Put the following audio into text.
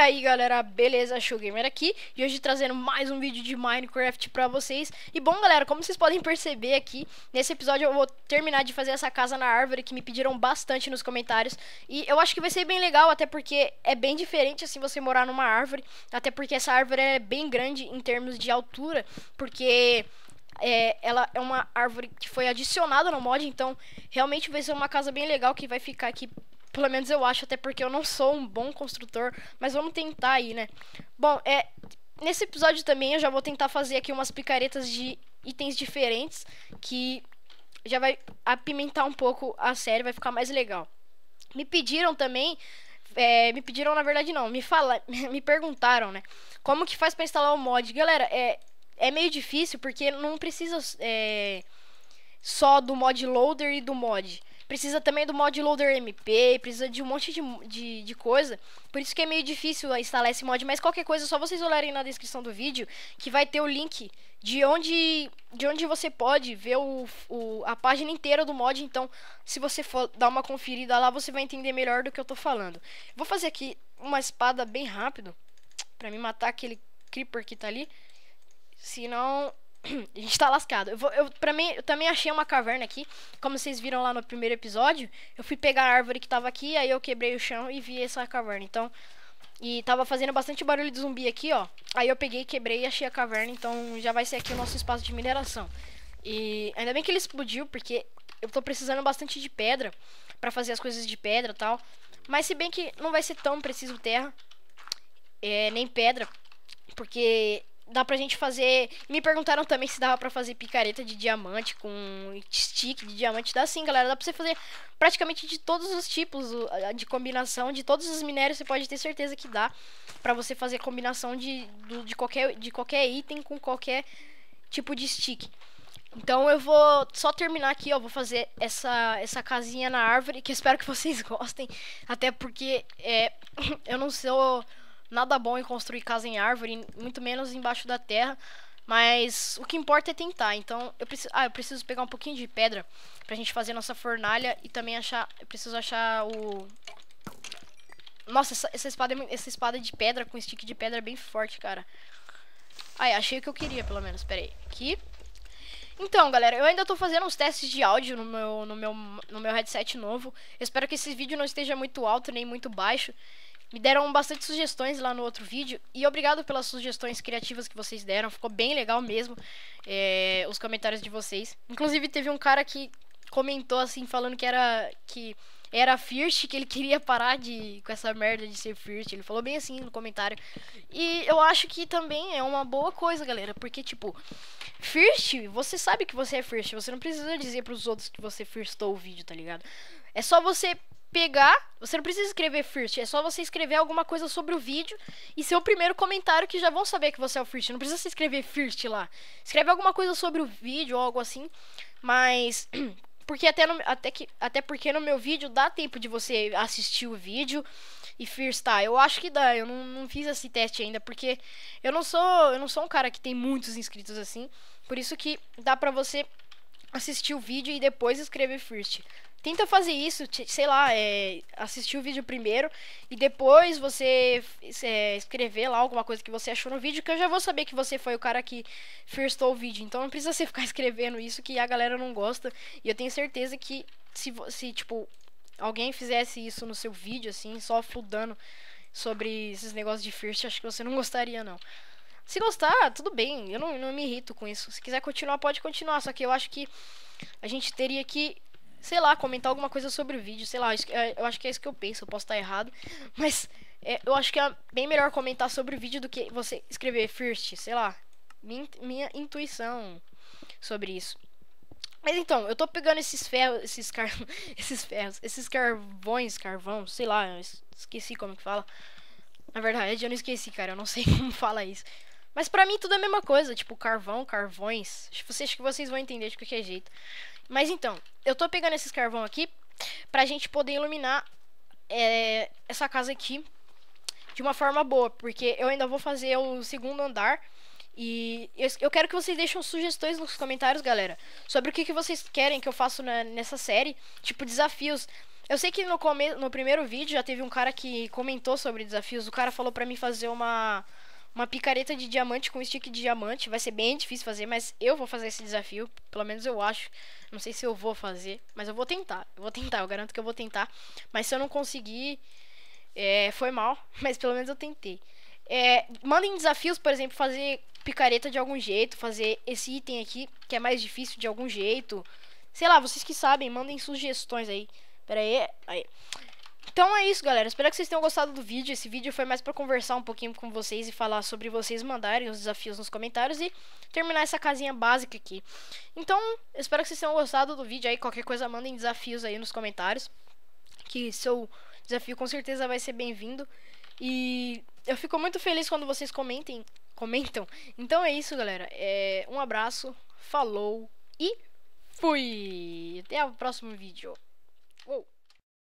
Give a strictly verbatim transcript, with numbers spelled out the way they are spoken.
aí galera, beleza? Showgamer aqui e hoje trazendo mais um vídeo de Minecraft pra vocês. E bom galera, como vocês podem perceber aqui, nesse episódio eu vou terminar de fazer essa casa na árvore que me pediram bastante nos comentários. E eu acho que vai ser bem legal, até porque é bem diferente assim você morar numa árvore. Até porque essa árvore é bem grande em termos de altura, porque... É, ela é uma árvore que foi adicionada no mod, então realmente vai ser uma casa bem legal que vai ficar aqui, pelo menos eu acho, até porque eu não sou um bom construtor, mas vamos tentar aí, né? Bom, é, nesse episódio também eu já vou tentar fazer aqui umas picaretas de itens diferentes, que já vai apimentar um pouco a série, vai ficar mais legal. Me pediram também, é, me pediram na verdade não, me, fala, me perguntaram, né? Como que faz pra instalar o mod? Galera, é... É meio difícil porque não precisa é, só do mod loader e do mod. Precisa também do mod loader M P, precisa de um monte de, de, de coisa. Por isso que é meio difícil instalar esse mod. Mas qualquer coisa é só vocês olharem na descrição do vídeo, que vai ter o link de onde, de onde você pode ver o, o, a página inteira do mod. Então, se você for dar uma conferida lá, você vai entender melhor do que eu tô falando. Vou fazer aqui uma espada bem rápido, pra me matar aquele creeper que tá ali. Senão, a gente tá lascado. Eu, vou, eu, pra mim, eu também achei uma caverna aqui. Como vocês viram lá no primeiro episódio, eu fui pegar a árvore que tava aqui, aí eu quebrei o chão e vi essa caverna. Então, e tava fazendo bastante barulho de zumbi aqui, ó. Aí eu peguei, quebrei e achei a caverna. Então, já vai ser aqui o nosso espaço de mineração. E ainda bem que ele explodiu, porque eu tô precisando bastante de pedra pra fazer as coisas de pedra e tal. Mas se bem que não vai ser tão preciso terra, é, nem pedra, porque... dá pra gente fazer... Me perguntaram também se dava pra fazer picareta de diamante com stick de diamante. Dá sim, galera. Dá pra você fazer praticamente de todos os tipos de combinação. De todos os minérios, você pode ter certeza que dá pra você fazer combinação de, de, qualquer, de qualquer item com qualquer tipo de stick. Então eu vou só terminar aqui, ó. Vou fazer essa, essa casinha na árvore, que eu espero que vocês gostem. Até porque é, eu não sou... nada bom em construir casa em árvore, muito menos embaixo da terra. Mas o que importa é tentar. Então eu preciso, ah, eu preciso pegar um pouquinho de pedra pra gente fazer nossa fornalha. E também achar, eu preciso achar o... Nossa, essa, essa, espada, essa espada de pedra com stick de pedra é bem forte, cara. Ah, achei o que eu queria, pelo menos. Pera aí, aqui. Então, galera, eu ainda tô fazendo uns testes de áudio no meu, no meu, no meu headset novo. Eu espero que esse vídeo não esteja muito alto nem muito baixo. Me deram bastante sugestões lá no outro vídeo. E obrigado pelas sugestões criativas que vocês deram. Ficou bem legal mesmo, é, os comentários de vocês. Inclusive teve um cara que comentou assim, falando que era que era First, que ele queria parar de com essa merda de ser First. Ele falou bem assim no comentário. E eu acho que também é uma boa coisa, galera. Porque tipo, First, você sabe que você é First. Você não precisa dizer pros outros que você firstou o vídeo, tá ligado? É só você... pegar, você não precisa escrever first, é só você escrever alguma coisa sobre o vídeo e ser o primeiro comentário que já vão saber que você é o first. Não precisa se escrever first lá. Escreve alguma coisa sobre o vídeo ou algo assim, mas porque até no, até que até porque no meu vídeo dá tempo de você assistir o vídeo e firstar. Eu acho que dá. Eu não, não fiz esse teste ainda porque eu não sou eu não sou um cara que tem muitos inscritos assim. Por isso que dá pra você assistir o vídeo e depois escrever first. Tenta fazer isso, sei lá, é, assistir o vídeo primeiro e depois você é, escrever lá alguma coisa que você achou no vídeo, que eu já vou saber que você foi o cara que firstou o vídeo. Então não precisa você ficar escrevendo isso, que a galera não gosta. E eu tenho certeza que se, se tipo, alguém fizesse isso no seu vídeo, assim, só fludando sobre esses negócios de first, acho que você não gostaria, não. Se gostar, tudo bem, eu não, não me irrito com isso. Se quiser continuar, pode continuar, só que eu acho que a gente teria que... sei lá, comentar alguma coisa sobre o vídeo, sei lá, eu acho que é isso que eu penso, eu posso estar errado, mas é, eu acho que é bem melhor comentar sobre o vídeo do que você escrever first, sei lá, minha, minha intuição sobre isso. Mas então, eu tô pegando esses ferros, esses car... esses ferros, esses carvões, carvão, sei lá, eu esqueci como que fala. Na verdade, eu não esqueci, cara, eu não sei como fala isso. Mas pra mim tudo é a mesma coisa, tipo carvão, carvões, acho que vocês, acho que vocês vão entender de qualquer jeito. Mas então, eu tô pegando esses carvão aqui pra gente poder iluminar é, essa casa aqui de uma forma boa, porque eu ainda vou fazer o segundo andar E eu, eu quero que vocês deixem sugestões nos comentários, galera, sobre o que, que vocês querem que eu faça na, nessa série, tipo desafios. Eu sei que no, come, no primeiro vídeo já teve um cara que comentou sobre desafios. O cara falou pra mim fazer uma, uma picareta de diamante com stick de diamante. Vai ser bem difícil fazer, mas eu vou fazer esse desafio. Pelo menos eu acho. Não sei se eu vou fazer, mas eu vou tentar. Eu vou tentar, eu garanto que eu vou tentar. Mas se eu não conseguir, é, foi mal. Mas pelo menos eu tentei. É, mandem desafios, por exemplo, fazer picareta de algum jeito, fazer esse item aqui, que é mais difícil de algum jeito. Sei lá, vocês que sabem, mandem sugestões aí. Pera aí, aí. Então é isso, galera. Espero que vocês tenham gostado do vídeo. Esse vídeo foi mais pra conversar um pouquinho com vocês e falar sobre vocês mandarem os desafios nos comentários e terminar essa casinha básica aqui. Então, espero que vocês tenham gostado do vídeo aí. Qualquer coisa, mandem desafios aí nos comentários, que seu desafio com certeza vai ser bem-vindo. E eu fico muito feliz quando vocês comentem, comentam. Então é isso, galera. É, um abraço, falou e fui! Até o próximo vídeo. Uou.